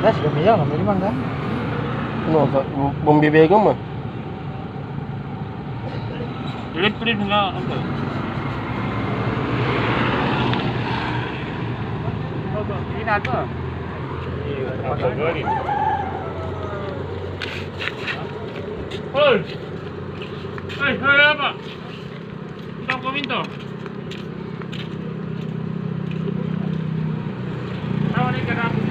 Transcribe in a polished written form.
Lah sudah meja ngambil di mana? No, bom bebê como? Pelit-pelit enggak apa? Ini apa? Iya, apa gori? Hoi. Hei, apa? Minta minta. Tahu ni kenapa?